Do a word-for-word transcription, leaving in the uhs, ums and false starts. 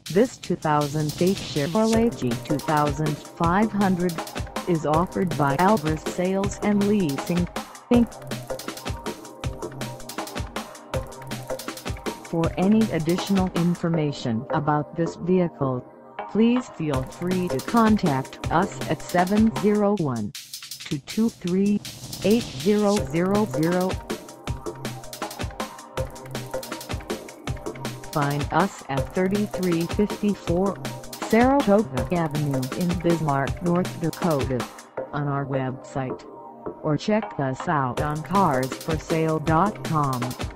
This two thousand eight Chevrolet G twenty-five hundred is offered by Albers Sales and Leasing, Incorporated. For any additional information about this vehicle, please feel free to contact us at seven oh one, two two three, eight zero zero zero. Find us at thirty-three fifty-four Saratoga Avenue in Bismarck, North Dakota, on our website, or check us out on cars for sale dot com.